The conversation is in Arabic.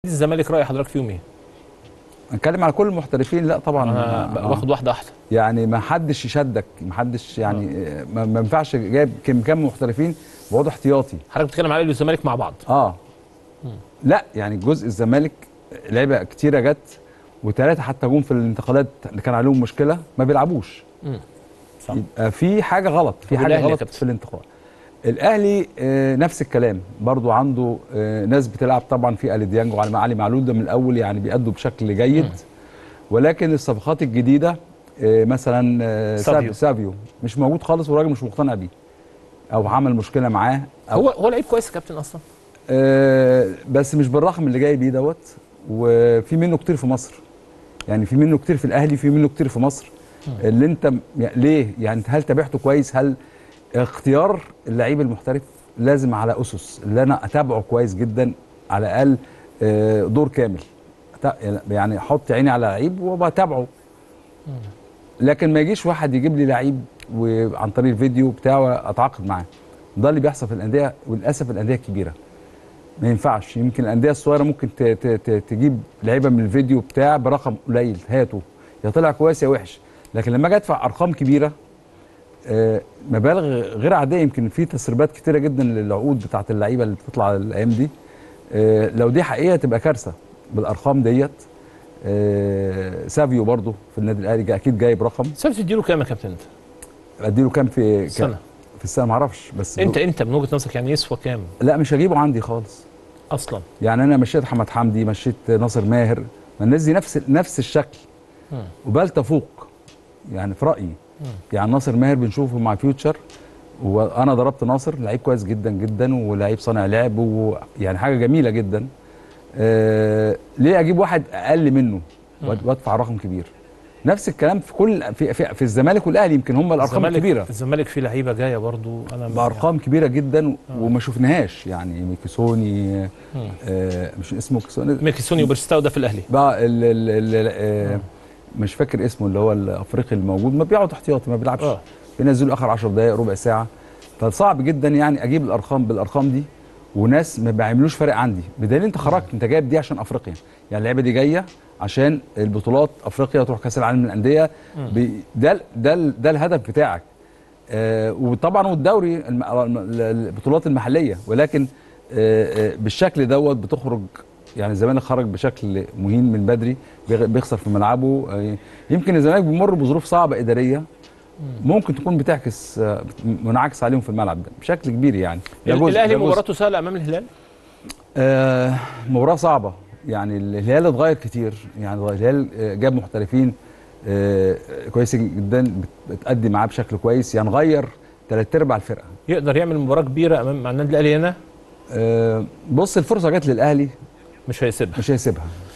الزمالك رأي حضرتك فيهم ايه؟ نتكلم على كل المحترفين. لا طبعا انا باخد واحده واحده. يعني ما حدش يشدك، ما حدش يعني ما ينفعش جايب كم محترفين بوضع احتياطي. حضرتك بتتكلم على الزمالك مع بعض. لا يعني جزء الزمالك لعيبه كتيره جت وثلاثه حتى جم في الانتقالات اللي كان عليهم مشكله ما بيلعبوش. صح. يبقى في حاجه غلط، في حاجه غلط في الانتقال. الاهلي نفس الكلام برضو عنده ناس بتلعب طبعا في الي ديانج وعلي علي معلول ده من الاول يعني بيأدوا بشكل جيد. ولكن الصفقات الجديده مثلا سافيو مش موجود خالص والراجل مش مقتنع بيه او عمل مشكله معاه. هو لعيب كويس يا كابتن اصلا. بس مش بالرقم اللي جاي بيه دوت. وفي منه كتير في مصر، يعني في منه كتير في الاهلي، في منه كتير في مصر. اللي انت ليه يعني هل تابعته كويس؟ هل اختيار اللعيب المحترف لازم على اسس اللي انا اتابعه كويس جدا على الاقل دور كامل، يعني احط عيني على لعيب وبتابعه. لكن ما يجيش واحد يجيب لي لعيب وعن طريق الفيديو بتاعه اتعاقد معاه. ده اللي بيحصل في الانديه، وللاسف الانديه الكبيره ما ينفعش. يمكن الانديه الصغيره ممكن تجيب لعيبه من الفيديو بتاع برقم قليل، هاته يا طلع كويس يا وحش. لكن لما اجي ادفع ارقام كبيره مبالغ غير عاديه، يمكن في تسريبات كتيره جدا للعقود بتاعت اللعيبه اللي بتطلع الايام دي. لو دي حقيقه تبقى كارثه بالارقام ديت. سافيو برضو في النادي الاهلي اكيد جايب رقم. سافيو تديله كام يا كابتن انت؟ اديله كام في السنه؟ في السنه ما اعرفش، بس انت من وجهه نظرك يعني يسوى كام؟ لا مش هجيبه عندي خالص اصلا. يعني انا مشيت احمد حمدي، مشيت ناصر ماهر، ما الناس دي نفس الشكل وبل تفوق يعني في رايي. يعني ناصر ماهر بنشوفه مع فيوتشر وانا ضربت ناصر، لعيب كويس جدا جدا ولعيب صانع لعب ويعني حاجه جميله جدا. ليه اجيب واحد اقل منه وادفع رقم كبير؟ نفس الكلام في كل في الزمالك والاهلي، يمكن هم الارقام الكبيره. الزمالك فيه لعيبه جايه برضو انا بارقام كبيره جدا وما شفناهاش، يعني ميكيسوني مش اسمه ميكيسوني وبرستاو ده في الاهلي بقى مش فاكر اسمه، اللي هو الافريقي الموجود ما بيقعد احتياطي ما بيلعبش. بينزلوا اخر 10 دقائق ربع ساعه. فصعب جدا يعني اجيب الارقام بالارقام دي وناس ما بيعملوش فرق عندي. بدليل انت خرجت، انت جايب دي عشان افريقيا، يعني اللعيبه دي جايه عشان البطولات افريقيا، تروح كاس العالم للانديه. ده الهدف بتاعك. وطبعا والدوري البطولات المحليه. ولكن بالشكل دوت بتخرج. يعني الزمالك خرج بشكل مهين من بدري، بيخسر في ملعبه. يمكن الزمالك بيمر بظروف صعبه اداريه ممكن تكون بتعكس منعكس عليهم في الملعب ده بشكل كبير. يعني الاهلي مباراته سهله امام الهلال؟ مباراه صعبه، يعني الهلال اتغير كتير. يعني الهلال جاب محترفين كويسين جدا بتأدي معاه بشكل كويس، يعني غير 3/4 الفرقه. مباراه يعمل مباراه كبيره امام مع النادي الاهلي هنا؟ بص الفرصه جت للاهلي مش هيسيبها